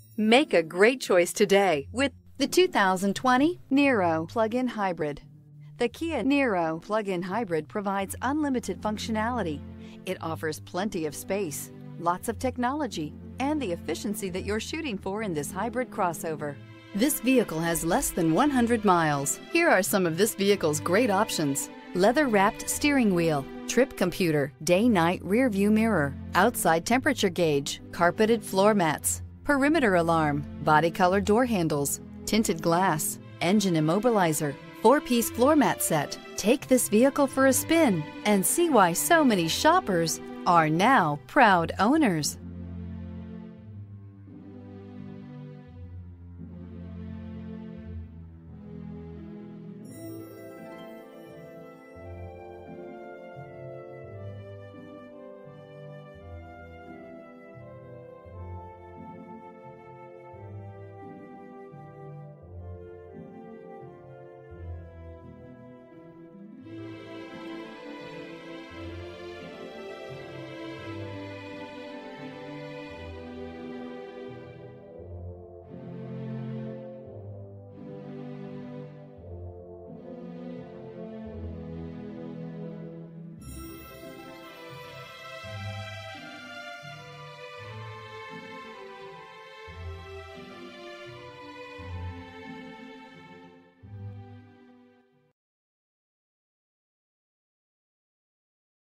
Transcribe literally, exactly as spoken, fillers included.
Make a great choice today with the two thousand twenty Niro plug-in hybrid. The Kia Niro plug-in hybrid provides unlimited functionality. It offers plenty of space, lots of technology, and the efficiency that you're shooting for in this hybrid crossover. This vehicle has less than one hundred miles. Here are some of this vehicle's great options: leather-wrapped steering wheel, trip computer, day-night rear view mirror, outside temperature gauge, carpeted floor mats, perimeter alarm, body color door handles, tinted glass, engine immobilizer, four-piece floor mat set. Take this vehicle for a spin and see why so many shoppers are now proud owners.